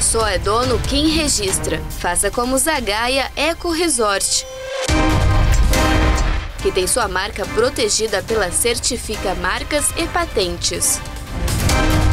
Só é dono quem registra. Faça como Zagaia Eco Resort, que tem sua marca protegida pela Certifica Marcas e Patentes.